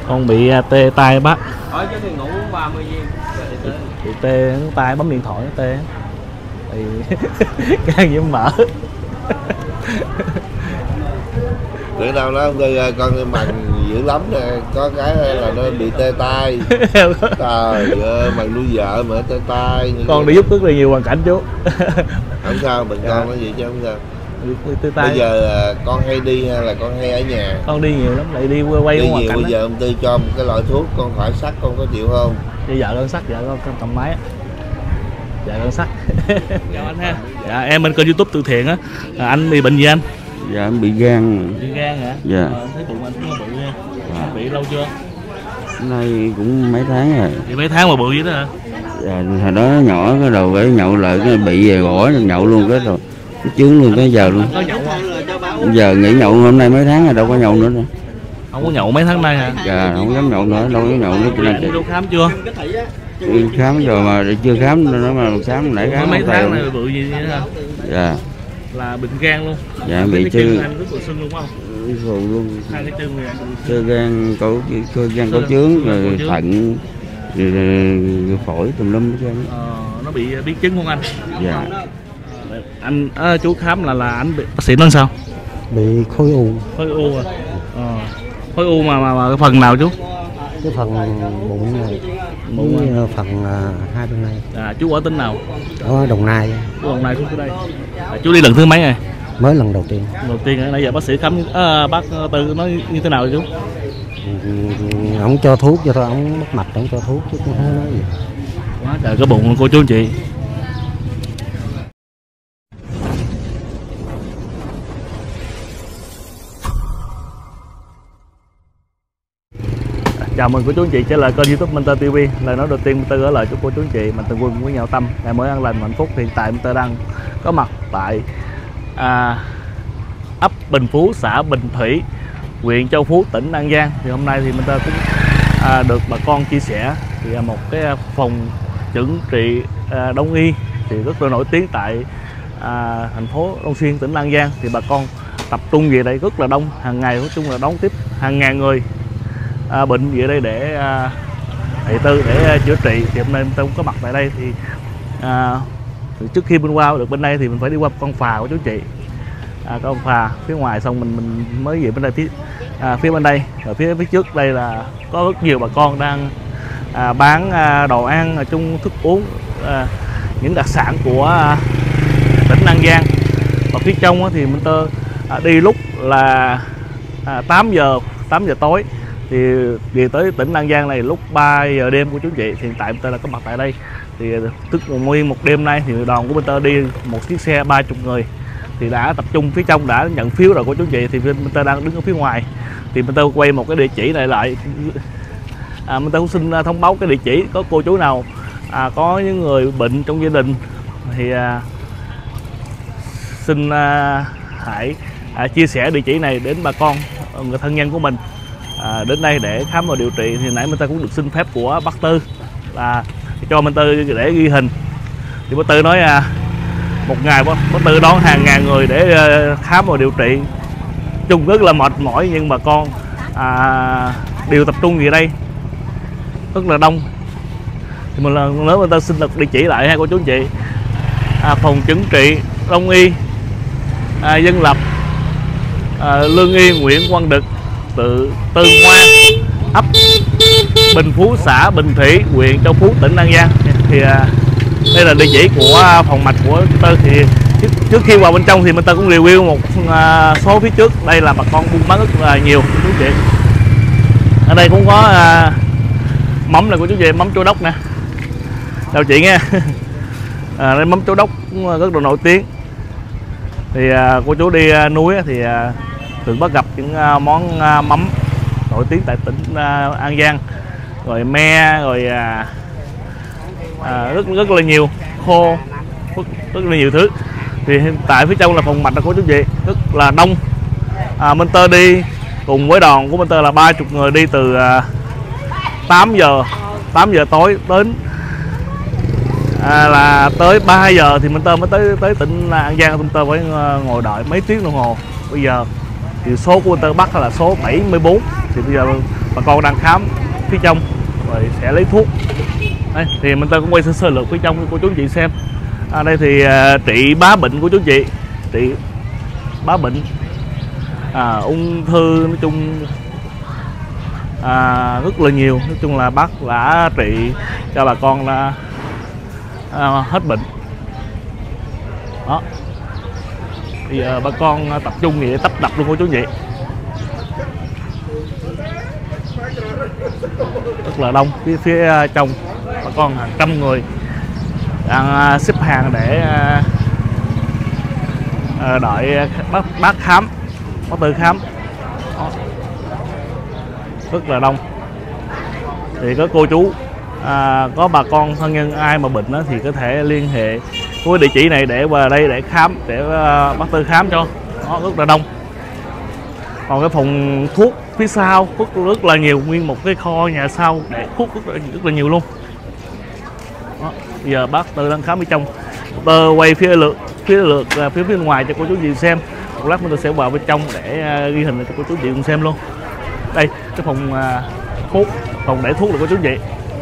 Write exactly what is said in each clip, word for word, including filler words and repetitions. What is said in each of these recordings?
Con bị uh, tê tay bác. Ở chứ thì ngủ ba mươi viên. Bị tê tay bấm điện thoại nó tê. Thì gan nhiễm mỡ. Bữa nào nó con mằng dữ lắm nè, có cái là nó bị tê tay. Trời ơi, mằng nuôi vợ mà tê tay. Con đi giúp rất là nhiều hoàn cảnh chú. Không sao, mình con nó gì chứ không sao. Tê tay. Bây giờ con hay đi hay là con hay ở nhà? Con đi nhiều lắm, lại đi quay đi hoàn nhiều. cảnh. Bây giờ ông Tư cho một cái loại thuốc con khỏi sắt, con có chịu không? Bây giờ con sắt, dạ con cầm máy. Dạ con sắt. Chào anh ha. Dạ em bên kênh YouTube từ thiện á. À, anh bị bệnh gì anh? Dạ em bị gan. Bị gan hả? Dạ. À, thấy bụng anh cũng bự nha. À. Bị lâu chưa? Nay cũng mấy tháng rồi. Bị mấy tháng mà bự vậy đó hả? Dạ, hồi đó nhỏ cái đầu cái nhậu lại cái bị về gỏi nhậu luôn cái rồi cái chướng luôn cái giờ luôn. Có nhậu không? Giờ nghỉ nhậu hôm nay mấy tháng rồi đâu có nhậu nữa đâu. Không có nhậu mấy tháng nay hả? Dạ không dám nhậu nữa, đâu có nhậu nữa cho nên anh đi khám chưa? đi khám rồi mà chưa khám nữa mà khám nãy khám mấy tháng này bự gì vậy hả? Dạ. Là bệnh gan luôn. Dạ bị chứ. Anh rất là sưng luôn không? Sưng luôn. Hai cái chân này. Sơ gan cổ sơ gan cổ trướng rồi thận rồi, rồi phổi tùm lum hết trơn. Ờ, nó bị biến chứng không anh? Dạ. Anh à, chú khám là là anh bị, bác sĩ nói sao? Bị khối u. Khối u à? Ờ. Khối u mà, mà mà cái phần nào chú? Cái phần bụng này, bụng với phần uh, hai bên này. À, chú ở tỉnh nào? Ở Đồng Nai. Chú Đồng Nai, chú tới đây. À, chú đi lần thứ mấy rồi? Mới lần đầu tiên. Đầu tiên nãy giờ bác sĩ khám à, bác Tư nói như thế nào rồi chú? Ông cho thuốc cho thôi, ông mất mạch ông cho thuốc chứ cũng không nói gì. Quá trời cái bụng cô chú anh chị. Chào mừng cô chú anh chị trở lại kênh YouTube Minh Tơ ti vi. Lời nói đầu tiên Minh Tơ gửi lời chúc cô chú anh chị mạnh thường quân với nhau tâm ngày mới an lành và hạnh phúc. Hiện tại Minh Tơ đang có mặt tại à, ấp Bình Phú, xã Bình Thủy, huyện Châu Phú, tỉnh An Giang. Thì hôm nay thì Minh Tơ cũng à, được bà con chia sẻ thì một cái phòng chẩn trị à, đông y thì rất là nổi tiếng tại à, thành phố Long Xuyên, tỉnh An Giang. Thì bà con tập trung về đây rất là đông, hàng ngày nói chung là đón tiếp hàng ngàn người à, bệnh về đây để à, thị tư để à, chữa trị. Thì hôm nay tôi cũng có mặt tại đây thì à, trước khi bên qua được bên đây thì mình phải đi qua con phà của chú chị, à, con phà phía ngoài xong mình mình mới về bên đây phía à, phía bên đây. Ở phía phía trước đây là có rất nhiều bà con đang à, bán à, đồ ăn, chung thức uống, à, những đặc sản của à, tỉnh An Giang. Và phía trong thì mình tơ à, đi lúc là à, tám giờ tám giờ tối thì về tới tỉnh An Giang này lúc ba giờ đêm của chú chị. Thì hiện tại mình tơ là có mặt tại đây thì tức nguyên một đêm nay thì đoàn của bên tơ đi một chiếc xe ba mươi người thì đã tập trung phía trong, đã nhận phiếu rồi của chú chị. Thì bên tơ đang đứng ở phía ngoài thì bên tơ quay một cái địa chỉ này lại. à, bên tơ cũng xin thông báo cái địa chỉ, có cô chú nào à, có những người bệnh trong gia đình thì à, xin à, hãy à, chia sẻ địa chỉ này đến bà con, người thân nhân của mình à, đến đây để khám và điều trị. Thì nãy mình ta cũng được xin phép của bác Tư là cho mình Tư để ghi hình. Thì bác Tư nói à, một ngày bác, bác Tư đón hàng ngàn người để à, khám và điều trị, chung rất là mệt mỏi, nhưng bà con à, đều tập trung về đây rất là đông. Thì một lần nữa mình ta xin được địa chỉ lại ha cô chú anh chị. à, phòng chẩn trị đông y à, Dân Lập, à, Lương Y, Nguyễn Quang Đực, tự Tân Hoa, ấp Bình Phú, xã Bình Thủy, huyện Châu Phú, tỉnh An Giang. Thì à, đây là địa chỉ của phòng mạch của Minh Tơ. Thì trước, trước khi vào bên trong thì Minh Tơ cũng review một à, số phía trước. Đây là bà con buôn bán rất là nhiều của chú chị. Ở đây cũng có à, mắm này của chú chị, mắm Châu Đốc nè. Chào chị nghe. À, đây mắm Châu Đốc cũng rất là nổi tiếng. Thì à, cô chú đi à, núi thì à, thường bắt gặp những à, món à, mắm nổi tiếng tại tỉnh à, An Giang, rồi me, rồi à, à, rất rất là nhiều khô, rất, rất là nhiều thứ. Thì hiện tại phía trong là phòng mạch của chú chị, rất là đông. à, Minh Tơ đi cùng với đoàn của Minh Tơ là ba mươi người, đi từ à, tám giờ tối đến à, là tới ba giờ thì Minh Tơ mới tới tới tỉnh An Giang. Minh Tơ phải ngồi đợi mấy tiếng đồng hồ. Bây giờ thì số của Minh Tơ bắt là số bảy mươi bốn. Thì bây giờ bà con đang khám phía trong rồi sẽ lấy thuốc. Đây, thì mình ta cũng quay sơ sơ lược phía trong của chú anh chị xem. À, đây thì à, trị bá bệnh của chú anh chị, trị bá bệnh, à, ung thư, nói chung à, rất là nhiều. Nói chung là bác đã trị cho bà con là à, hết bệnh. Đó. Bây giờ bà con tập trung vậy tấp đập luôn cô chú anh chị. Rất là đông phía phía trong, bà con hàng trăm người đang xếp hàng để đợi bác bác khám, bác Tư khám. Đó. Rất là đông. Thì có cô chú à, có bà con thân nhân ai mà bệnh đó thì có thể liên hệ với địa chỉ này để vào đây để khám, để uh, bác Tư khám cho. Đó, rất là đông. Còn cái phòng thuốc phía sau thuốc rất là nhiều, nguyên một cái kho nhà sau để thuốc rất là, rất là nhiều luôn. Đó, bây giờ bác Tư đang khám bên trong. Tơ quay phía lượt phía lượt phía phía ngoài cho cô chú chị xem. Một lát mình sẽ vào bên trong để uh, ghi hình cho cô chú chị cùng xem luôn. Đây cái phòng uh, thuốc, phòng để thuốc là cô chú chị.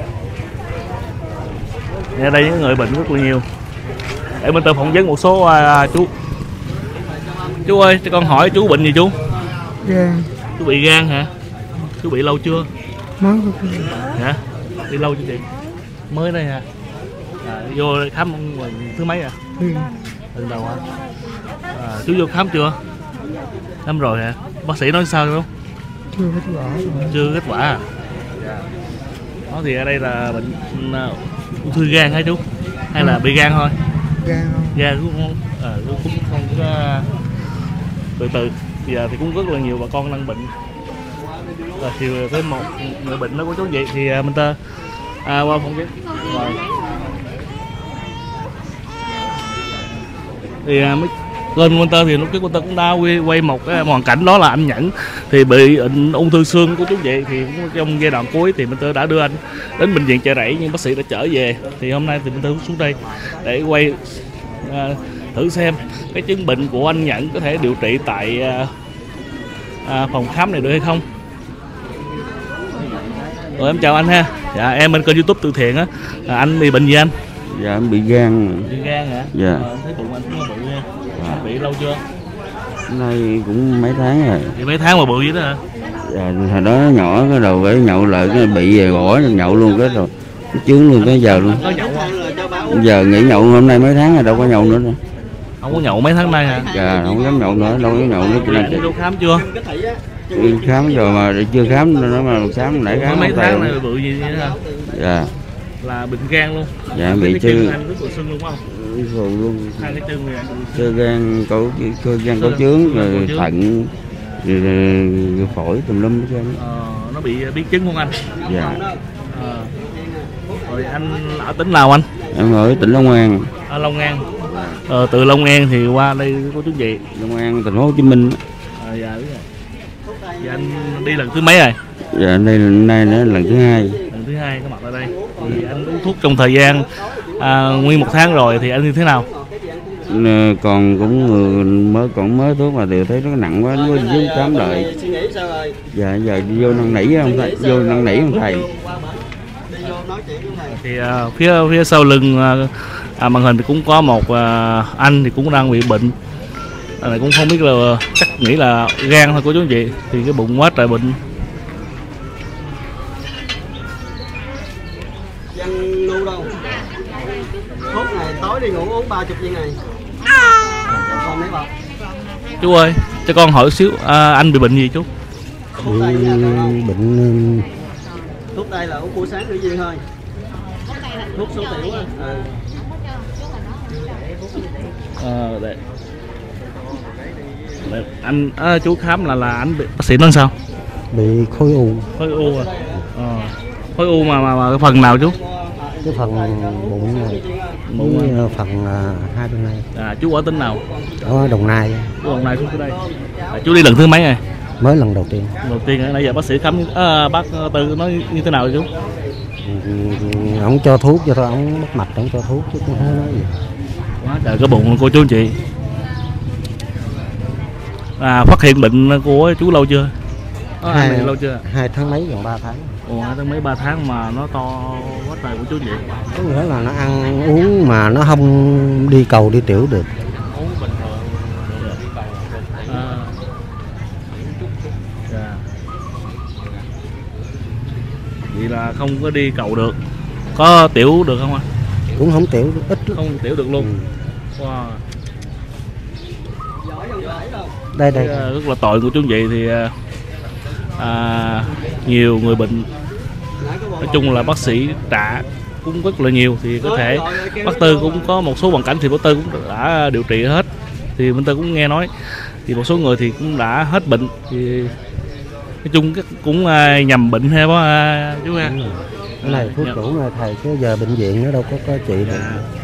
Ở đây những người bệnh rất là nhiều. Để mình tự phỏng vấn một số uh, chú. Chú ơi, cho con hỏi chú bệnh gì chú? Gan. Chú bị gan hả? Chú bị lâu chưa? Mới. Hả? Đi lâu chưa chị? Mới đây hả? À, vô khám thứ mấy à? Ừ. Lần đầu hả? À, chú vô khám chưa? Khám rồi hả? Bác sĩ nói sao không? Chưa kết quả. Chưa kết quả à? Dạ. Đó thì ở đây là bệnh ung thư gan hả chú? Hay là bị gan thôi? Gan không? Gan cũng không, à, cũng không có từ từ. Bây giờ thì cũng rất là nhiều bà con đang bệnh. Rồi thì với một người bệnh đó của chú vậy thì mình ta à, qua phòng vấn. Rồi. Thì à, mới lên Winter thì lúc trước Winter cũng đã quay, quay một cái hoàn cảnh đó là anh Nhẫn thì bị ung thư xương của chú vậy, thì cũng trong giai đoạn cuối thì Winter đã đưa anh đến bệnh viện Chợ Rẫy nhưng bác sĩ đã trở về. Thì hôm nay thì Winter xuống đây để quay à, thử xem cái chứng bệnh của anh Nhẫn có thể điều trị tại à, à, phòng khám này được hay không. Rồi em chào anh ha. Dạ em bên kênh YouTube Từ Thiện á. À, anh bị bệnh gì anh? Dạ em bị gan. Bị gan hả? Dạ. À, thấy bụng anh cũng bự nha. Dạ. Bị lâu chưa? Nay cũng mấy tháng rồi. Bị mấy tháng mà bự vậy đó hả? Dạ hồi đó nhỏ cái đầu cái nhậu lại cái bị về gỏi nhậu luôn cái rồi cái chướng luôn tới giờ luôn. Có nhậu không? Giờ nghỉ nhậu hôm nay mấy tháng rồi đâu có nhậu nữa đâu. Không có nhậu mấy tháng nay hả? Dạ không dám nhậu nữa, đâu có nhậu nữa cho nên đi đâu khám chưa? đi khám rồi mà chưa khám nữa mà khám nãy khám mấy tháng này bự gì vậy hả? Dạ. Là bệnh gan luôn. Dạ bị chứ. Anh rất là sưng luôn không? Sưng luôn. Hai cái chân này. Cơ gan cổ cơ gan có chướng rồi thận rồi, rồi phổi tùm lum hết trơn. Ờ, nó bị biến chứng không anh? Dạ. À, rồi anh ở tỉnh nào anh? Em ở tỉnh Long An. À, Long An. Ờ, từ Long An thì qua đây có chú gì? Long An thành phố Hồ Chí Minh. À, dạ đúng rồi. Dạ anh đi lần thứ mấy rồi? Dạ đây lần nay nữa lần thứ hai. Lần thứ hai có mặt ở đây. Thì anh uống thuốc trong thời gian à, nguyên một tháng rồi thì anh như thế nào? Còn cũng mới còn mới thuốc mà đều thấy nó nặng quá, mới dưới khám đợi. Dạ giờ đi vô năn nỉ không thầy, vô năn nỉ không thầy. Thì à, phía phía sau lưng à, màn hình thì cũng có một à, anh thì cũng đang bị bệnh. Anh này cũng không biết là chắc nghĩ là gan thôi của chú chị, thì cái bụng quá trời bệnh. Dân lưu đâu? Thuốc này tối đi ngủ uống ba chục viên này. Còn mấy bọc. Chú ơi, cho con hỏi xíu, à, anh bị bệnh gì chú? Bị bệnh Thuốc đây là uống buổi sáng nửa viên thôi. Thuốc số tiểu á. Ừ. À, để. Để. Anh à, chú khám là là anh bị bác sĩ nói sao? bị khối u. Khối u à? À, khối u mà, mà mà cái phần nào chú? Cái phần bụng này, Bụng với à. phần à, hai bên này. À, chú ở tỉnh nào? Ở Đồng Nai. Chú Đồng Nai xuống tới đây. À, chú đi lần thứ mấy rồi? Mới lần đầu tiên. Đầu tiên nãy giờ bác sĩ khám à, bác Tư nói như thế nào rồi chú? Ông cho thuốc cho thôi, ông bắt mạch ông cho thuốc chứ cũng không nói gì. Quá trời cái bụng cô chú anh chị. À, phát hiện bệnh của chú lâu chưa? Nó ăn này lâu chưa? Hai tháng mấy gần ba tháng. Ồ, hai tháng mấy ba tháng mà nó to quá trời của chú vậy. Có nghĩa là nó ăn uống mà nó không đi cầu đi tiểu được. Uống bình thường được đi cầu. À. Dạ. Vậy là không có đi cầu được. Có tiểu được không ạ? Cũng không tiểu được, ít lắm. Không tiểu được luôn. Ừ. Wow. Đây đây. Rất là tội của chú vậy thì à, nhiều người bệnh, nói chung là bác sĩ trả cũng rất là nhiều, thì có thể bác Tư cũng có một số hoàn cảnh thì bác Tư cũng đã điều trị hết, thì bên Tư cũng nghe nói thì một số người thì cũng đã hết bệnh, thì nói chung cũng à, nhầm bệnh hay bác à, chú ha. Ừ. Cái này thuốc chủ này thầy, chứ giờ bệnh viện nó đâu có có trị được.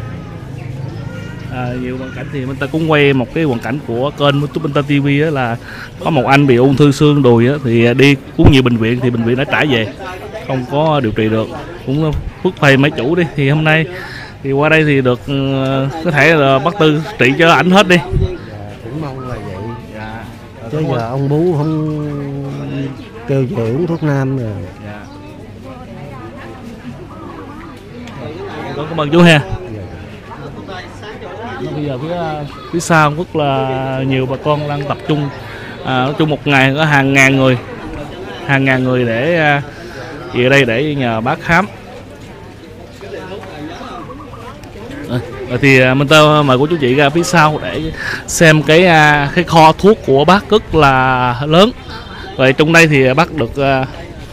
À, nhiều hoàn cảnh thì bên ta cũng quay một cái hoàn cảnh của kênh YouTube bên ta ti vi á, là có một anh bị ung thư xương đùi á, thì đi cũng nhiều bệnh viện thì bệnh viện đã trả về không có điều trị được, cũng phước thầy mấy chủ đi, thì hôm nay thì qua đây thì được có thể là bác Tư trị cho ảnh hết đi. Dạ, cũng mong là vậy. Dạ. Chứ giờ ông bú không kêu về uống thuốc nam rồi. Dạ. Cảm ơn chú ha. Bây giờ phía phía sau rất là nhiều bà con đang tập trung, à, nói chung một ngày có hàng ngàn người hàng ngàn người để à, về đây để nhờ bác khám. À, rồi thì à, Minh Tơ mời cô chú chị ra phía sau để xem cái à, cái kho thuốc của bác rất là lớn. Rồi trong đây thì bác được à,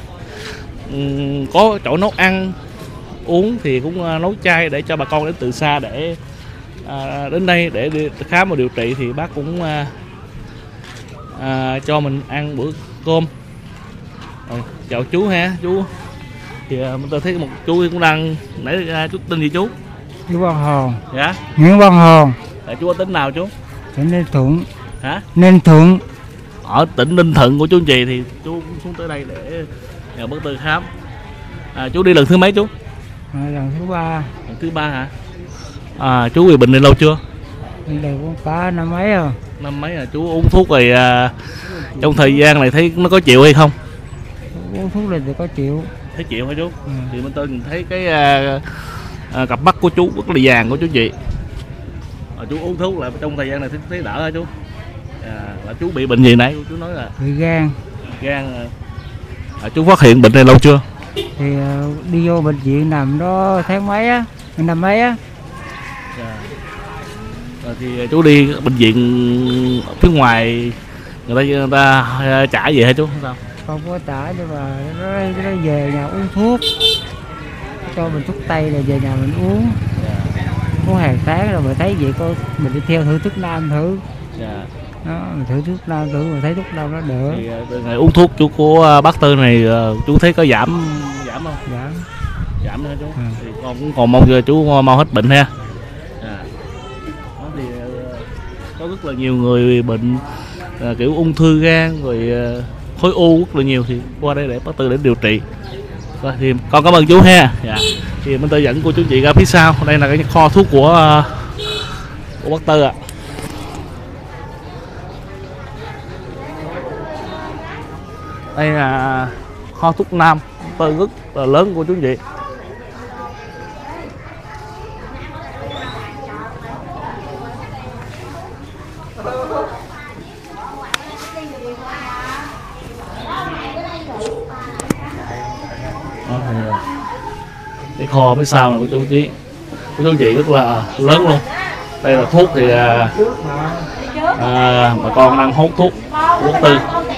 um, có chỗ nấu ăn uống thì cũng à, nấu chai để cho bà con đến từ xa để À, đến đây để đi khám và điều trị, thì bác cũng à, à, cho mình ăn bữa cơm. Rồi, chào chú ha chú. Thì à, mình tôi thấy một chú cũng đang nãy à, chú tên gì chú? Chú Văn Hòn. Dạ. Nguyễn Văn Hòn. À, chú ở tỉnh nào chú? Tỉnh Ninh Thuận. Hả? Ninh Thuận. Ở tỉnh Ninh Thuận của chú anh chị, thì chú cũng xuống tới đây để nhờ bác Tư khám. À, chú đi lần thứ mấy chú? À, lần thứ ba. Lần thứ ba hả? À, chú bị bệnh này lâu chưa? Đây cũng cả năm mấy rồi. Năm mấy là chú uống thuốc rồi à, trong thời gian này thấy nó có chịu hay không? Uống thuốc này thì có chịu. Thấy chịu hả chú? Ừ. Thì bên tôi nhìn thấy cái à, à, cặp mắt của chú rất là vàng của chú chị. À, chú uống thuốc là trong thời gian này thấy, thấy đỡ hả chú? À, là chú bị bệnh gì nãy chú nói là Bị gan. gan. À, chú phát hiện bệnh này lâu chưa? Thì uh, đi vô bệnh viện nằm đó tháng mấy á, năm mấy á. À. À, thì chú đi bệnh viện ở phía ngoài người ta, người ta trả về hả chú? Không sao? Không có trả, nhưng mà nó, nó về nhà uống thuốc, cho mình thuốc tây rồi về nhà mình uống. Uống hàng tháng rồi mình thấy vậy coi mình đi theo thử thuốc nam thử. Dạ. Đó, mình thử thuốc nam thử mình thấy thuốc nam nó đỡ. Thì từ ngày uống thuốc chú của bác Tư này chú thấy có giảm giảm không? Giảm. Giảm nữa chú. Ừ. Thì con cũng còn mong cho chú mau hết bệnh ha. À. Đó thì có rất là nhiều người bệnh à, kiểu ung thư gan rồi à, khối u rất là nhiều, thì qua đây để bác Tư để điều trị. Rồi thì con cảm ơn chú ha. Dạ. Thì mình tôi dẫn cô chú chị ra phía sau, đây là cái kho thuốc của của bác Tư ạ. À. Đây là kho thuốc nam Tư rất là lớn của chú chị. Cái kho phía sau này của chú chị của chú chị rất là lớn luôn. Đây là thuốc thì à, à, bà con đang hút thuốc của Tư.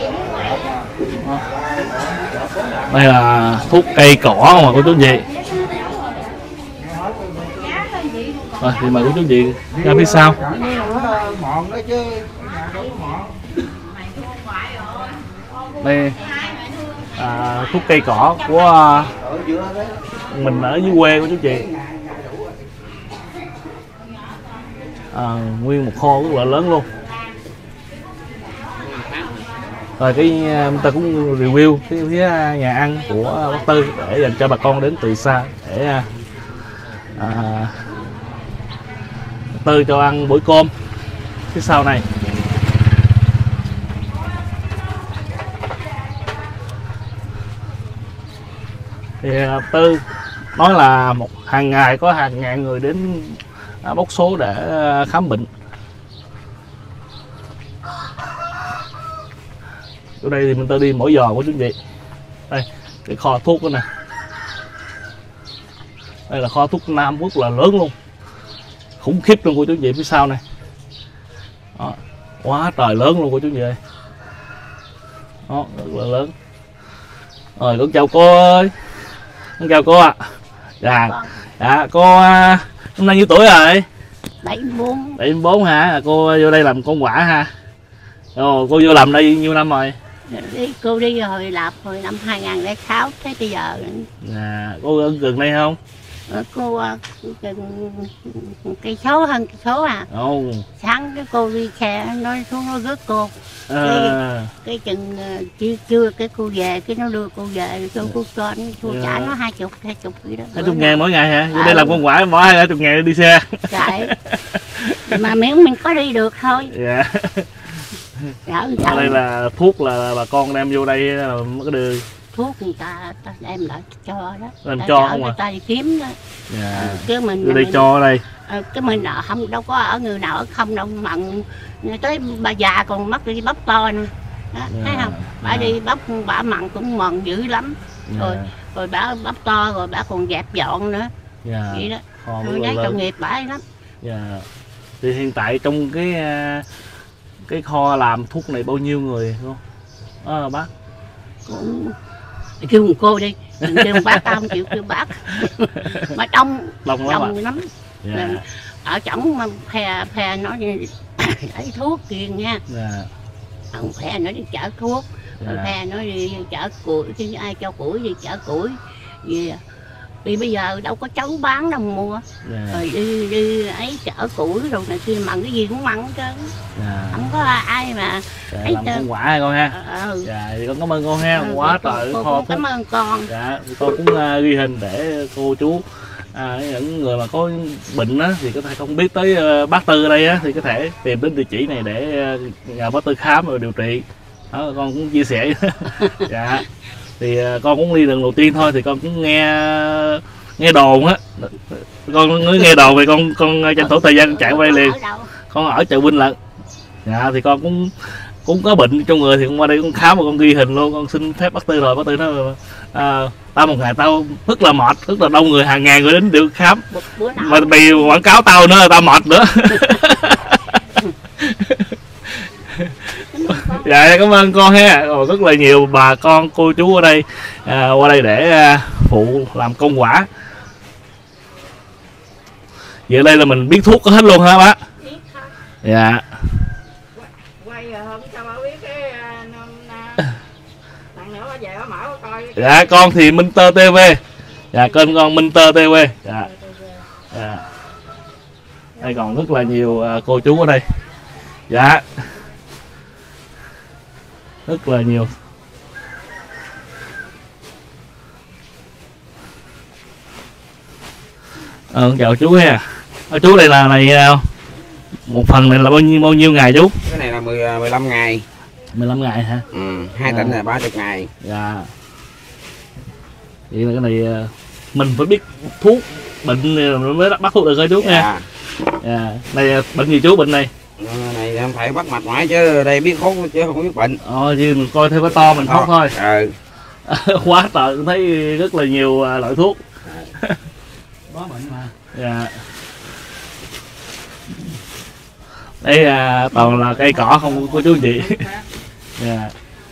Đây là thuốc cây cỏ mà của chú chị. Rồi thì mời của chú chị ra phía sau. Đây à, thuốc cây cỏ của mình ở dưới quê của chú chị. À, nguyên một kho rất là lớn luôn. Rồi cái người ta cũng review cái phía nhà ăn của bác Tư để dành cho bà con đến từ xa để à, Tư cho ăn bữa cơm phía sau này. Thì Tư nói là một hàng ngày có hàng ngàn người đến bốc số để khám bệnh. Ở đây thì mình Tư đi mỗi giờ của chú anh chị. Đây cái kho thuốc đó nè, đây là kho thuốc Nam Quốc là lớn luôn, khủng khiếp luôn của chú anh chị phía sau này. Đó, quá trời lớn luôn của chú anh chị ơi. Đó, rất là lớn. Rồi con chào cô ơi. Con chào cô ạ. À. Dạ. Dạ cô hôm nay nhiêu tuổi rồi? bảy mươi bốn. bảy mươi bốn hả? Cô vô đây làm công quả ha. Ồ, cô vô làm đây nhiêu năm rồi? Đi, cô đi hồi lập hồi năm hai nghìn lẻ sáu tới bây giờ. Dạ, cô ở gần đây không? Cô gần cây số hơn cây số à. Ồ. Sáng cái cô đi xe nói xuống nó rước cô. À. Cái, cái chừng chưa chưa cái cô về cái nó đưa cô về cô cô cho cô dạ. trả nó hai chục hai chục gì đó. Hai chục ngàn mỗi ngày hả? Vô à. Đây làm công quả bỏ hai chục ngàn đi xe. Trời. Mà miễn mình có đi được thôi. Dạ. Ở đây là thuốc là bà con đem vô đây là mới có đưa. Thuốc người ta, ta đem lại cho đó. Làm ta cho không à? Ta đi kiếm đó. Dạ. Cái mình đây mình, cho ở đây. Cái mình không đâu có ở người nào ở không đâu, mặn tới bà già còn mất đi bắp to nữa. Đó, dạ. Thấy không? Bà dạ. Đi bắp bả mặn cũng mần dữ lắm. Dạ. Rồi rồi bả bắp to rồi bả còn dẹp dọn nữa. Dạ. Vậy đó. Tôi thấy tội nghiệp bả lắm. Dạ. Thì hiện tại trong cái cái kho làm thuốc này bao nhiêu người không? À, bác cũng kêu một cô đi, kêu bác tao không chịu kêu bác. Mà đông đông lắm, đông lắm. Yeah. Ở trỏng phe phe nói lấy thuốc kiêng nha. Yeah. Ông phe nói đi chở thuốc, yeah. Phe nói đi chở củi, chứ ai cho củi đi chở củi. Vì vì bây giờ đâu có cháu bán đâu mua. Yeah. Rồi đi đi ấy chở củi rồi này kia mặn cái gì cũng mặn chứ. Yeah. Không có ai mà dạ, ấy làm con quả hay con ha. Ừ. Dạ thì con cảm ơn con ha. Ừ, quá cô, trời cô, cô cảm ơn con. Dạ con cũng uh, ghi hình để cô chú à, những người mà có bệnh á thì có thể không biết tới uh, bác Tư ở đây á thì có thể tìm đến địa chỉ này để uh, nhờ bác Tư khám và điều trị. Đó, con cũng chia sẻ. Dạ thì uh, con cũng đi đường đầu tiên thôi thì con cũng nghe nghe đồn á, con cứ nghe đồn thì con con tranh thủ thời gian chạy qua đây liền. Con ở chợ Vinh Lận. Dạ thì con cũng cũng có bệnh trong người thì con qua đây con khám và con ghi hình luôn, con xin phép bác Tư rồi, bác Tư nói à, tao một ngày tao rất là mệt, rất là đông người, hàng ngàn người đến được khám mà mày quảng cáo tao nữa là tao mệt nữa. Dạ cảm ơn con ha. Rồi rất là nhiều bà con cô chú ở đây à, qua đây để à, phụ làm công quả. Vậy đây là mình biết thuốc có hết luôn hả bác? Dạ. Dạ con thì Minh Tơ tê vê. Dạ kênh con Minh Tơ tê vê. Dạ. Dạ. Đây còn rất là nhiều uh, cô chú ở đây. Dạ. Rất là nhiều. Ờ, chào chú ha. Ở chú đây là này một phần này là bao nhiêu bao nhiêu ngày chú? Cái này là mười, mười lăm ngày. mười lăm ngày hả? Ừ, hai tỉnh là ba mươi ngày. Dạ. Vậy là cái này mình phải biết thuốc bệnh mới bắt thuốc được thôi chú nha. Dạ. Này bệnh gì chú, bệnh này? Này không phải bắt mạch ngoại chứ đây biết thuốc chứ không biết bệnh. Ờ chứ mình coi theo cái to mình thuốc thôi. Ừ. Quá trời thấy rất là nhiều loại thuốc. Có bệnh mà. Dạ. Đây à, toàn là cây cỏ không có chú chị. Dạ.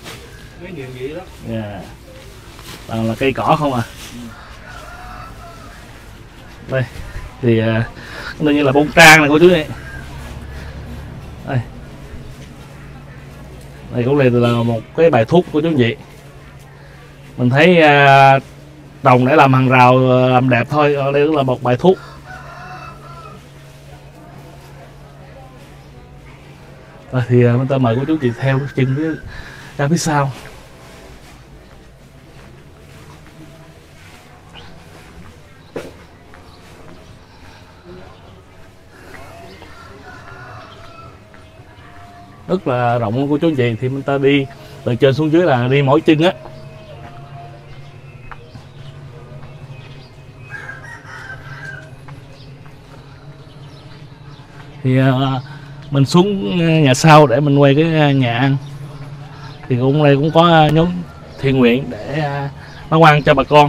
Dạ. Toàn là cây cỏ không à. Đây thì à, đây như là bông trang này cô chú này. Đây. Đây cũng này là một cái bài thuốc của chú chị. Mình thấy à, đồng để làm hàng rào làm đẹp thôi, ở đây cũng là một bài thuốc. Rồi thì mình ta mời cô chú chị theo chân cái ra phía sau. Rất là rộng của chú chị, thì mình ta đi từ trên xuống dưới là đi mỗi chân á. Thì uh, mình xuống nhà sau để mình quay cái nhà ăn. Thì cũng đây cũng có nhóm thiện nguyện để uh, nấu ăn cho bà con.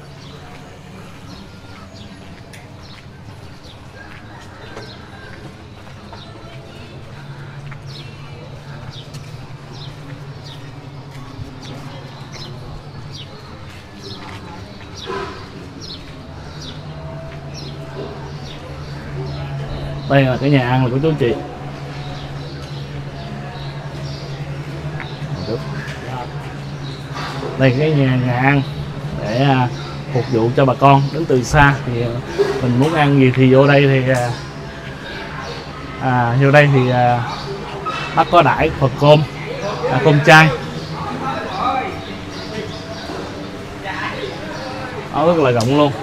Đây là cái nhà ăn của chú anh chị. Đây cái nhà, nhà ăn để uh, phục vụ cho bà con đến từ xa. Thì uh, mình muốn ăn gì thì vô đây thì uh, à, vô đây thì uh, bác có đãi phật cơm, à, cơm chay. Đó, rất là rộng luôn.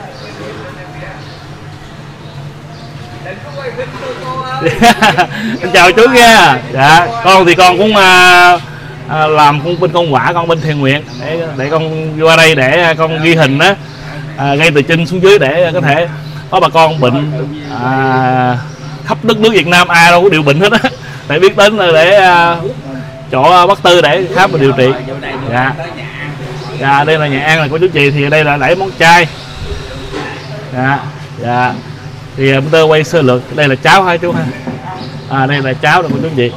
Anh chào chú nha. Dạ, con thì con cũng à, à, làm con bên công quả, con bên thiện nguyện để để con qua đây để con ghi hình đó, à, ngay từ trên xuống dưới để có thể có bà con bệnh à, khắp đất nước Việt Nam ai đâu có điều bệnh hết á, để biết đến để à, chỗ Bác Tư để khám và điều trị. Dạ, dạ đây là nhà ăn là của chú chị. Thì đây là đẩy món chay. Dạ, dạ. Thì chúng tôi quay sơ lược. Đây là cháo hả chú ha? À đây là cháo của chú chị.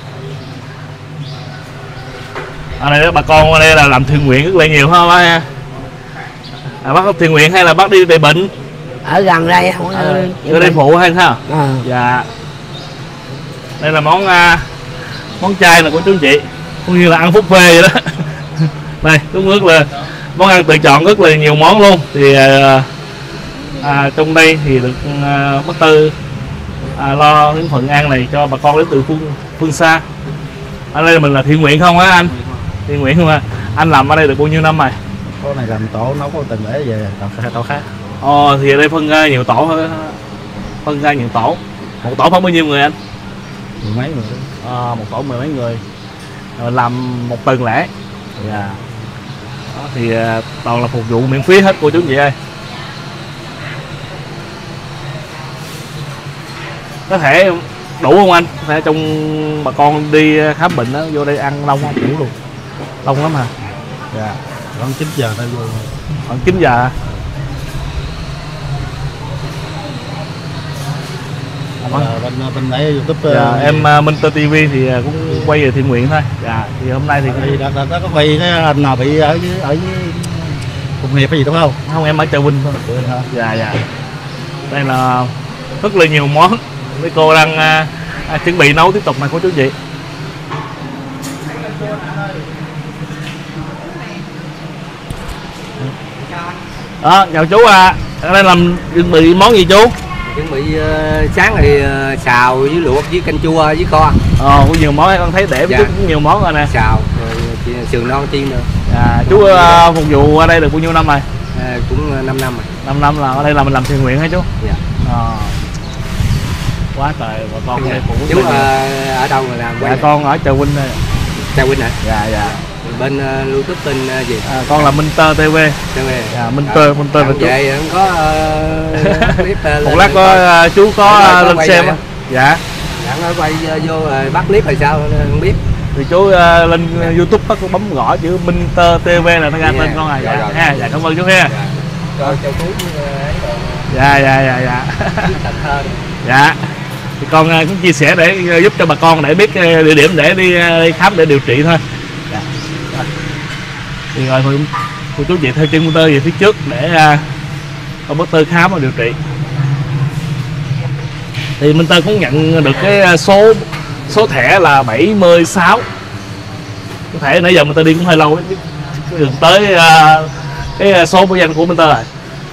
À đây đó, bà con ở đây là làm thiện nguyện rất là nhiều ha bác ha. À, bác có thiện nguyện hay là bác đi về bệnh? Ở gần đây không à, ở đây phụ hay sao? À. Dạ. Đây là món uh, món chay là của chú chị, cũng như là ăn buffet vậy đó. Đây đúng rất là món ăn tự chọn rất là nhiều món luôn. Thì uh, À, trong đây thì được uh, Bác Tư à, lo những phần ăn này cho bà con đến từ phương, phương xa. Ở đây mình là thiện nguyện không á anh? Thiện nguyện không à? Anh làm ở đây được bao nhiêu năm rồi? Có này làm tổ nấu có từng để về tổ, tổ khác. Ồ, thì ở đây phân ra nhiều tổ, phân ra nhiều tổ. Một tổ khoảng bao nhiêu người anh? Mười mấy người. À, một tổ mười mấy người. Rồi làm một tuần lễ. Yeah. Đó, thì uh, toàn là phục vụ miễn phí hết cô chú chị ơi. Có thể đủ không anh? Có thể trong bà con đi khám bệnh đó vô đây ăn lâu không? Đủ luôn. Lâu lắm hả? Dạ. Khoảng chín giờ tới vô. Khoảng chín giờ. À, bên bên đấy YouTube. Dạ, uh, em uh, Minh Tơ ti vi thì cũng quay về thiện nguyện thôi. Dạ, thì hôm nay thì thì đã, đã, đã có quay cái anh nào bị ở dưới ở dưới Cục Nghiệp hay gì đúng không? Không, em ở Chợ Vinh thôi. Dạ dạ. Đây là rất là nhiều món. Mấy cô đang uh, uh, chuẩn bị nấu tiếp tục này của chú chị. Đó, chào chú à. Ở đây làm chuẩn bị món gì chú? Chuẩn bị uh, sáng thì uh, xào với luộc với canh chua với kho. Ờ, có nhiều món con thấy để dạ. Chút cũng nhiều món rồi nè. Xào rồi sườn non chiên nữa. À, chú uh, phục vụ ở đây được bao nhiêu năm rồi? À, cũng năm năm rồi. năm năm là ở đây là mình làm thiện nguyện hả chú? Dạ. À, quá trời bà con dạ. Đây cũng chú uh, ở đâu mà làm? Dạ con ở Chợ Vinh đây. Chợ Vinh hả? Dạ dạ. Bên uh, YouTube bên uh, gì? À, con là Minh Tơ ti vi. Dạ, Minh Tơ, Minh Tơ là chú. Vậy không có uh, clip uh, một lát có uh, chú có uh, lên xem á. Dạ. Dạ nó quay uh, vô uh, bắt clip hay sao không biết. Thì chú uh, lên YouTube bắt bấm gõ chữ Minh Tơ ti vi là nó ra tên con này. Dạ, dạ, dạ, dạ cảm ơn chú ha. Rồi chào chú. Dạ dạ dạ dạ. Dạ. Thì con uh, cũng chia sẻ để uh, giúp cho bà con để biết uh, địa điểm để đi, uh, đi khám để điều trị thôi. Dạ. Rồi. Thì rồi cô, cô chú chị theo chân motor về phía trước để uh, con Bác Tư khám và điều trị. Thì Minh Tơ cũng nhận được cái số số thẻ là bảy mươi sáu. Có thể nãy giờ Minh Tơ đi cũng hơi lâu gần tới uh, cái số báo danh của Minh Tơ rồi.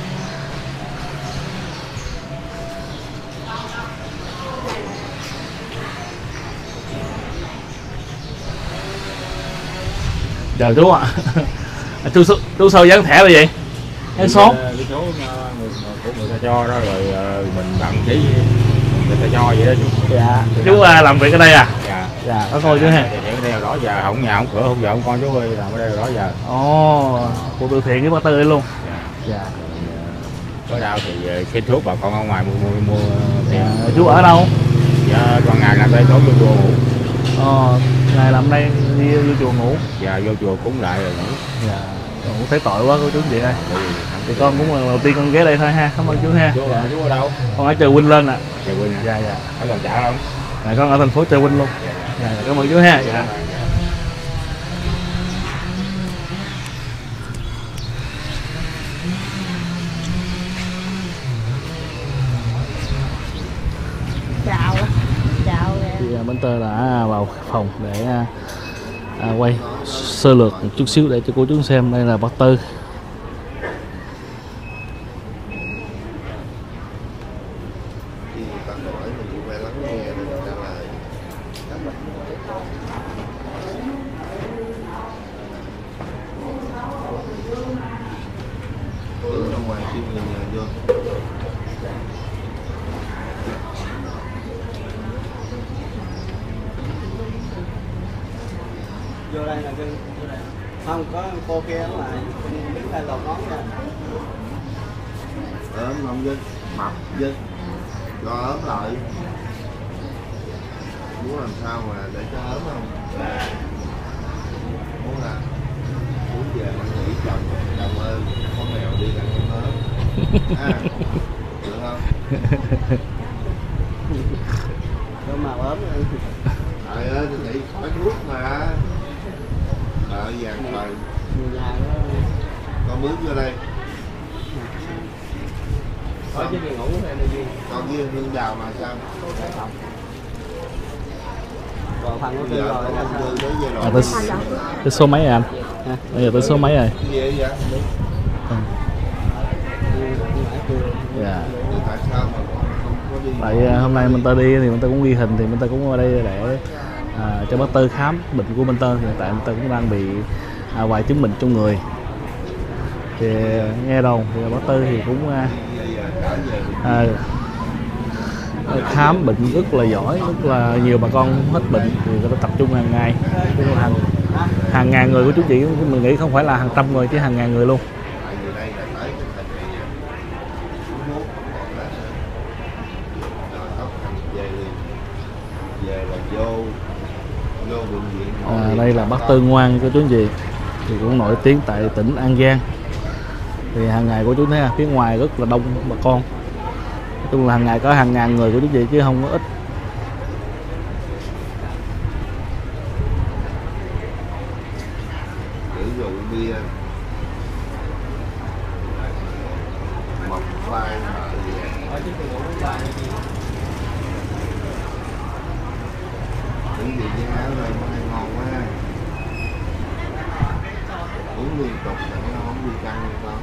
Chào chú ạ. À, chú, chú sao dán thẻ là gì? Cái số cái số của người ta cho đó rồi mình đăng ký người ta cho vậy đó chú. Dạ. Chú à, làm việc ở đây à? Dạ. Dạ, có thôi chú ha. Ở đây đó giờ không nhà không cửa không vợ không con chú ơi, làm ở đây đó giờ. Ồ, cô từ thiện với Bác Tư đây luôn. Dạ. Dạ. Có đau thì xin thuốc bà con ở ngoài mua mua mua. Dạ. Chú ở đâu? Dạ, còn ngày làm đây tối vô chùa ngủ. Ờ, ngày làm đây đi vô chùa ngủ. Dạ, vô chùa cúng lại rồi ngủ. Dạ, ngủ thấy tội quá cô chú chị ơi. Ừ, Thì con cũng lần đầu tiên con ghé đây thôi ha, cảm ơn chú ha. Chú, Dạ. chú ở đâu? Con ở Trà Vinh lên ạ. À. Trà Vinh hả? Dạ dạ. Có gần chợ không? Dạ, con ở thành phố Trà Vinh luôn. Dạ, dạ cảm ơn chú ha. Dạ. Chào. Chào. Thì bên tôi đã vào phòng để à, quay sơ lược một chút xíu để cho cô chú xem. Đây là bác Tư. Vô đây là cưng, vô đây. Không có cô kia ở ngoài, đứng đây lột ngón nha. ốm không Vinh, mập Vinh, cho ốm lại. Muốn làm sao mà để cho ốm không? Muốn là muốn về mà nghỉ chồng, chồng ơi, có mèo đi làm con ốm. À, được không? Cho mà ốm rồi. Trời ơi, tôi nghĩ phải nước mà. Đợi vàng trời. Người nhà đó. Con bước vô đây. Ở trên giường ngủ này là gì? Còn với Hương Đào mà sao? Còn thằng của tôi rồi là sao? À, tới, tới số mấy rồi anh? Hả? Bây giờ tới số mấy rồi? Cái gì vậy? Dạ. Tại sao mà không có đi? Tại à, hôm nay mình ta đi thì mình ta cũng ghi hình thì mình ta cũng ở đây để à, cho bác Tư khám bệnh của mình ta. Hiện tại mình ta cũng đang bị à, vài chứng bệnh trong người. Thì nghe đồn thì bác Tư thì cũng à, à, khám bệnh rất là giỏi, rất là nhiều bà con hết bệnh thì người ta tập trung hàng ngày, hàng hàng ngàn người của chú chị, mình nghĩ không phải là hàng trăm người chứ hàng ngàn người luôn. À, đây là bác Tư Ngoan của chú anh chị, thì cũng nổi tiếng tại tỉnh An Giang. Thì hàng ngày của chú thấy phía ngoài rất là đông bà con, nói chung là hàng ngày có hàng ngàn người của chú chị chứ không có ít. Sử dụng bia mọc vai Ở trên giường ngủ với ba gì? những gì với áo rồi nó hay ngon quá. Uống liên tục là nó không đi căng được đâu.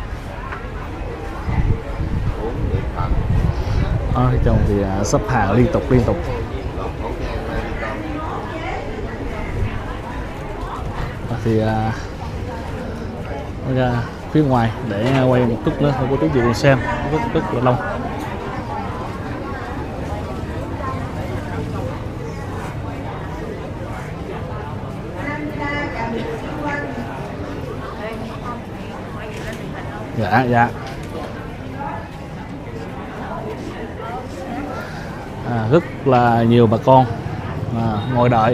Uống được thật. Ở trong thì à, sắp hàng liên tục liên tục. À, thì à, ra phía ngoài để quay một chút nữa không có tí gì cùng xem, rất rất là đông. Dạ dạ. À, rất là nhiều bà con à, ngồi đợi.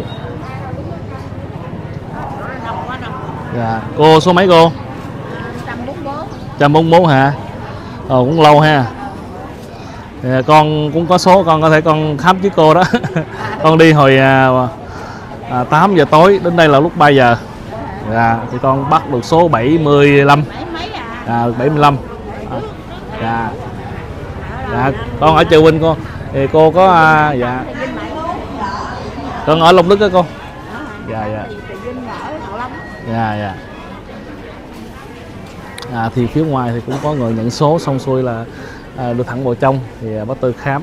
Dạ. Cô số mấy cô? một trăm bốn mươi mốt hả? Ờ, cũng lâu ha. Thì con cũng có số, con có thể con khám với cô đó. Con đi hồi à, à, tám giờ tối, đến đây là lúc ba giờ. Dạ, thì con bắt được số bảy mươi lăm. À, bảy mươi lăm. À, dạ. Dạ, con ở Trà Vinh cô. Thì cô có à, dạ. Con ở Long Đức đó cô. Dạ dạ. Dạ dạ. À, thì phía ngoài thì cũng có người nhận số xong xuôi là à, đưa thẳng vào trong thì à, bác Tư khám.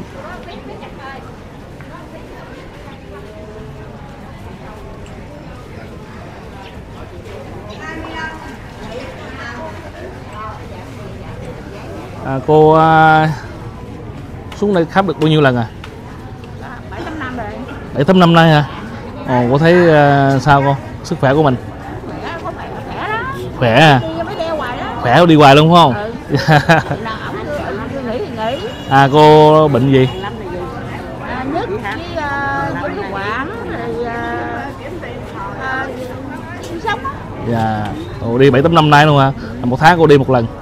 À, cô à, xuống đây khám được bao nhiêu lần à? bảy tám năm rồi. bảy tám năm nay hả? Ồ, cô thấy à, sao cô? Sức khỏe của mình? Khỏe, có khỏe, khỏe đó. Khỏe à? Đi mới đeo hoài đó. Khỏe đi hoài luôn phải không? Ừ. Nào ổng nghỉ thì nghỉ. À, cô bệnh gì? À, nhất với Dạ. Ồ, đi bảy tám năm nay luôn hả? Một tháng cô đi một lần.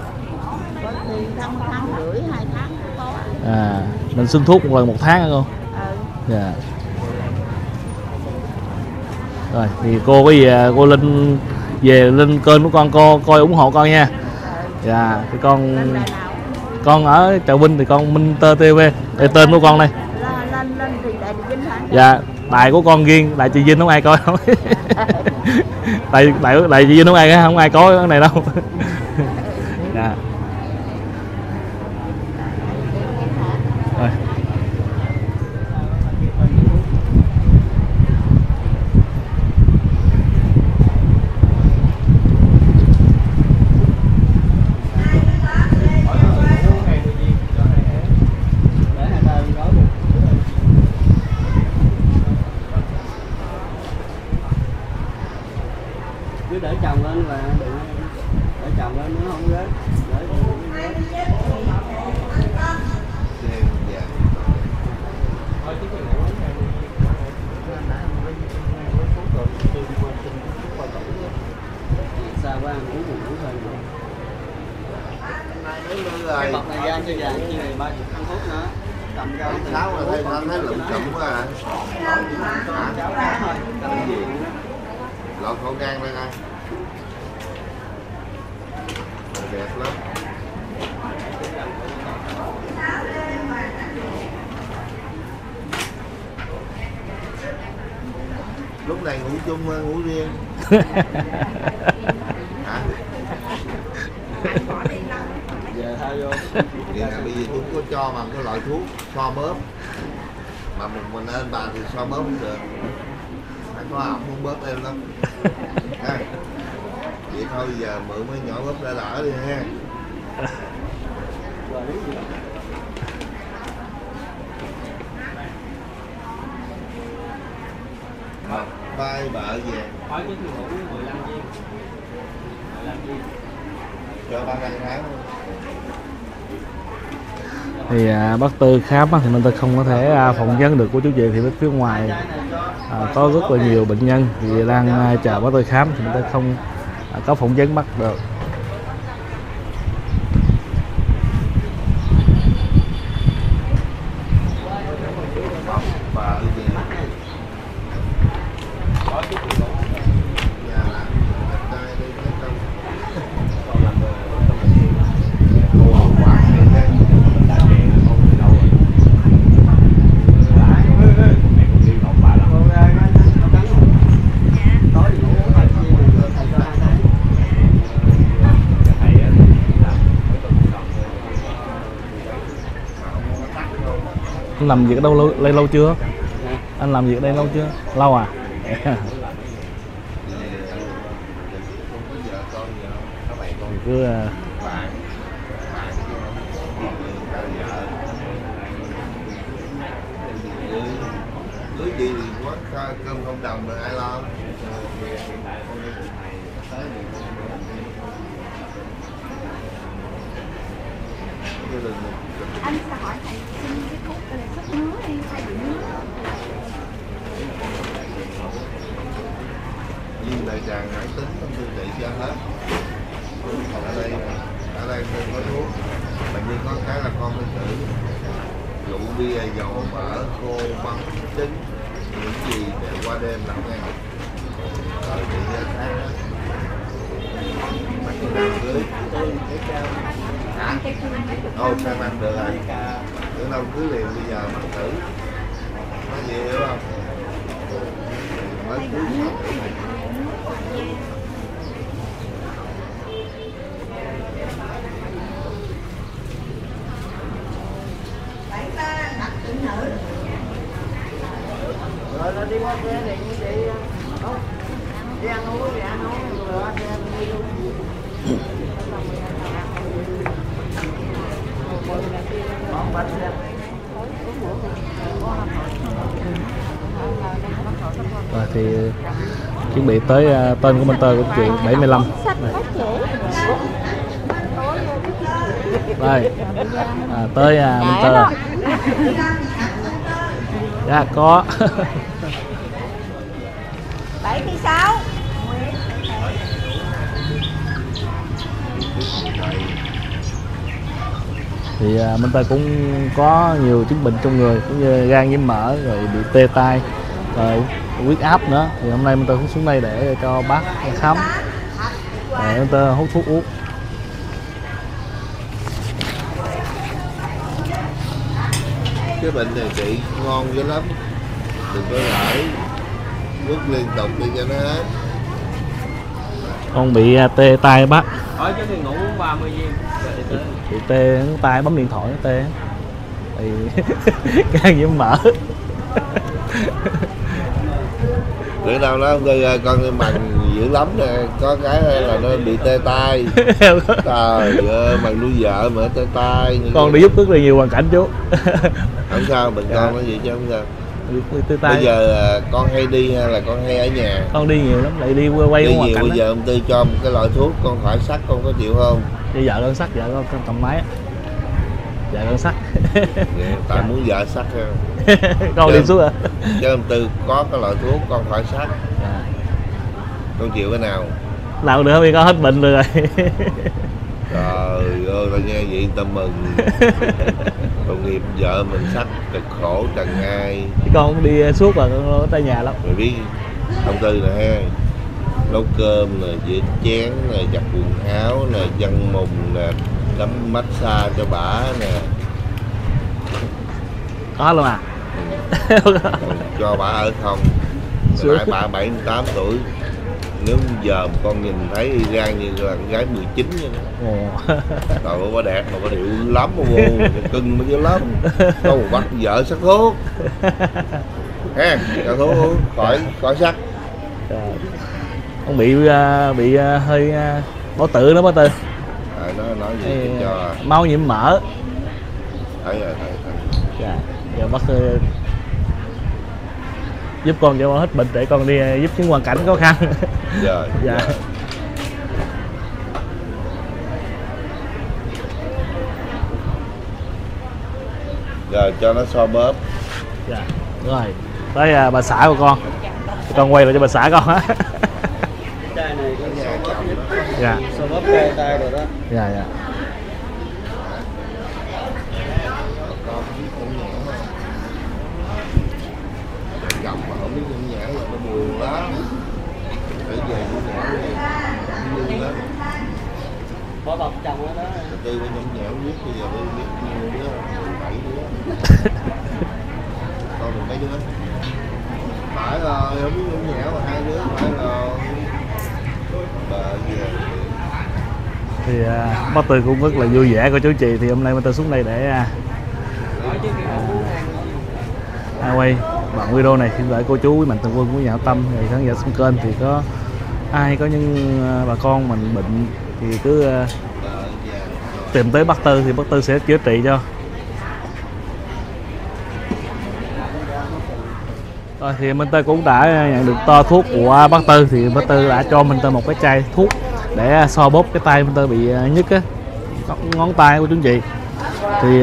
À, mình xin thuốc một lần một tháng hả cô? Dạ. Rồi thì cô có gì cô lên về lên kênh của con cô coi ủng hộ con nha. Dạ, thì con con ở Trà Vinh thì con Minh Tơ tê vê, đây tên của con đây. Dạ, đài của con riêng, đài chị Vinh không ai coi đâu. đài đài đài chị Vinh không ai không ai có cái này đâu. Dạ. Rồi. Cứ để chồng lên và đừng để chồng lên nó không rớt. Sao quá ngủ ngủ thôi. Cái bọc này ra cho vàng như này ba chục phân phút nữa. Cầm ra sáu là thấy thấy lụm chụm quá à. Lọt khẩu trang lên ai. Đẹp lắm. Lúc này ngủ chung ngủ riêng. Hả? Về thôi vô. Vậy là bây giờ chúng có cho bằng cái loại thuốc so bóp. Mà một mình anh bà thì so bóp không được. Phải có ổng không bóp em lắm. À, vậy thôi giờ mượn mấy nhỏ bóp đã đỡ đi ha. Một vai bợ vàng. Hỏi chứ ngủ mười lăm viên. mười lăm viên. Cho ba ngày tháng luôn. Thì à, bác Tư khám á, thì mình ta không có thể à, phỏng vấn được của chú chị, thì phía ngoài à, có rất là nhiều bệnh nhân thì đang à, chờ bác Tư khám thì mình ta không à, có phỏng vấn bắt được. Anh làm việc ở đâu lâu, đây lâu chưa? Anh làm việc ở đây lâu chưa? Lâu à? Cứ Cưới gì thì quán cơm không đồng rồi ai lo. Anh sẽ hỏi thầy xin cái thuốc là sắp ngứa hay hay bị ngứa. Viên đại tràng hải tính trong siêu thị cho hết. Ở đây ở đây không có thuốc. Mà như có cái là con phải thử rượu bia dầu mỡ khô bắn trứng những gì để qua đêm làm ngay. Rồi bị sáng đó. Mà khi nào cưới hả? Ồ, sao ăn được rồi. Bữa nào cứ liền bây giờ mắc thử. Nói gì hiểu không? Mới cưới mà thử này. Rồi nó đi qua xe này như vậy không? Đi ăn uống thì ăn uống rồi đi ăn uống. Rồi thì chuẩn bị tới uh, tên của mentor của chị bảy mươi lăm. Đây à, tới uh, mentor. Dạ có. bảy mươi sáu. Thì à, Minh Tơ cũng có nhiều chứng bệnh trong người, cũng như gan nhiễm mỡ, rồi bị tê tay, rồi huyết áp nữa. Thì hôm nay Minh Tơ cũng xuống đây để cho bác khám, để Minh Tơ hút thuốc uống. Cái bệnh này trị ngon dữ lắm, đừng có gãi, quất liên tục đi cho nó hết. Con bị tê tay bác. Ở chứ thì ngủ ba mươi viên. Bị tê tay, bấm điện thoại nó tê. Thì gan nhiễm mỡ. Bữa nào nó con mằng dữ lắm nè, có cái là nó bị tê tay. Trời ơi, mằng nuôi vợ mà tê tay. Con đi giúp rất là nhiều hoàn cảnh chú. Không sao, bệnh con nó gì chứ không sao. Tê tay. Bây giờ con hay đi hay là con hay ở nhà? Con đi nhiều lắm, lại đi quay đi hoàn nhiều. cảnh. Bây giờ ông Tư cho một cái loại thuốc con khỏi sắt, con có chịu không? Đi vợ con sắt, vợ con cầm máy. Vợ con sắt. Tại dạ. Muốn vợ sắt ha. Con chứ, đi xuống à? Chứ ông Tư có cái loại thuốc con khỏi sắt. À. Con chịu cái nào? Nào nữa vì con hết bệnh rồi. Trời ơi, tao nghe vậy tao mừng. Tội nghiệp vợ mình sắt cực khổ trần ai. Con đi suốt rồi, con ở tay nhà lắm. Mày biết ông Tư nè ha, nấu cơm nè, rửa chén nè, giặt quần áo nè, dăn mùng nè, đấm massage cho bả nè. Có luôn à? Ừ. Cho bả ở không. Lại bả bảy mươi tám tuổi. Nếu giờ con nhìn thấy y gan như là con gái mười chín vậy đó. Ồ. Trời ơi, bà đẹp mà bà điệu lắm mà vô, cưng mới dữ lắm. Có một bắt vợ sắc thuốc. Ha, cho thuốc uống, khỏi, khỏi sắc. Ông bị uh, bị uh, hơi uh, bao tử đó bác Tư. À, nó nói gì Ê, cho máu nhiễm mỡ. Thấy rồi, thấy, thấy. Dạ, giờ bác uh, giúp con cho hết bệnh để con đi uh, giúp những hoàn cảnh khó khăn. Dạ. Dạ. Dạ. Rồi cho nó so bóp. Dạ. Rồi. Tới uh, bà xã của con. Con quay lại cho bà xã con á. Chai này con so bóp nhất. Dạ. So bóp tay tay rồi đó. Dạ dạ. Chồng mà không biết nhẫn nhã là nó buồn lắm. Phải về nhẫn nhã này vui lắm. Bỏ bọc chồng đó đó. Từ từ mới nhẫn nhã biết, bây giờ mới biết nhiều đứa, bảy đứa. Con được mấy đứa? Phải rồi, không biết nhẫn nhã mà hai đứa phải rồi. Bà về. Thì uh, bác Tư cũng rất là vui vẻ của chú chị. Thì hôm nay bác Tư xuống đây để uh, uh, quay đoạn video này. Xin gửi cô chú quý mạnh thường quân của nhà hảo tâm, người khán giả xem kênh thì có ai có những uh, bà con mình bệnh thì cứ uh, tìm tới bác Tư thì bác Tư sẽ chữa trị cho. Rồi thì Minh Tơ cũng đã nhận được to thuốc của bác Tư. Thì bác Tư đã cho Minh Tơ một cái chai thuốc để so bóp cái tay Minh Tơ bị nhức á, ngón tay của chú chị. Thì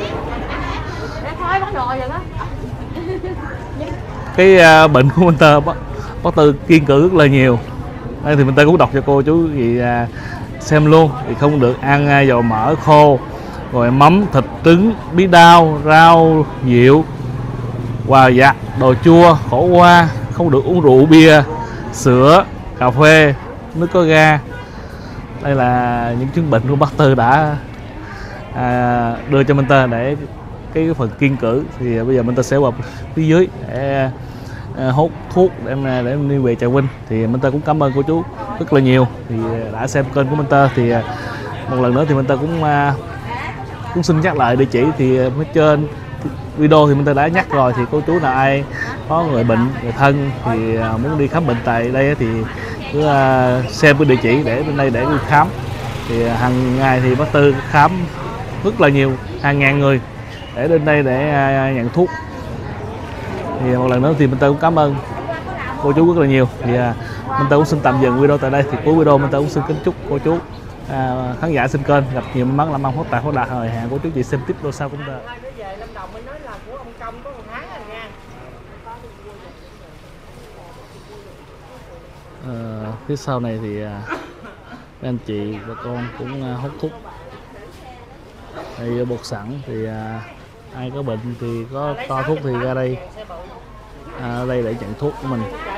cái bệnh của Minh Tơ bác, bác Tư kiêng cữ rất là nhiều. Đây thì Minh Tơ cũng đọc cho cô chú gì xem luôn. Thì không được ăn dầu mỡ khô, rồi mắm, thịt, trứng, bí đao, rau, rượu, quà vặt, đồ chua, khổ qua, không được uống rượu, bia, sữa, cà phê, nước có ga. Đây là những chứng bệnh của bác Tư đã à, đưa cho Minh Tơ để cái phần kiêng cữ. Thì bây giờ Minh Tơ sẽ vào phía dưới để à, hút thuốc để em để em đi về Trà Vinh. Thì Minh Tơ cũng cảm ơn cô chú rất là nhiều thì đã xem kênh của Minh Tơ. Thì một lần nữa thì Minh Tơ cũng à, cũng xin nhắc lại địa chỉ. Thì ở trên video thì Minh Tơ đã nhắc rồi. Thì cô chú nào ai có người bệnh, người thân thì muốn đi khám bệnh tại đây thì cứ xem cái địa chỉ để bên đây để đi khám. Thì hàng ngày thì bác Tư khám rất là nhiều, hàng ngàn người để đến đây để nhận thuốc. Thì một lần nữa thì Minh Tơ cũng cảm ơn cô chú rất là nhiều. Thì Minh Tơ cũng xin tạm dừng video tại đây. Thì cuối video Minh Tơ cũng xin kính chúc cô chú à, khán giả xem kênh gặp nhiều may mắn, làm ăn phát tài phát đạt. Rồi hẹn cô chú chị xem tiếp video sau cũng được. Uh, phía sau này thì uh, Các anh chị bà con cũng à, hút thuốc. Thì bột sẵn thì à, ai có bệnh thì có to thuốc thì ra đây à, đây để nhận thuốc của mình.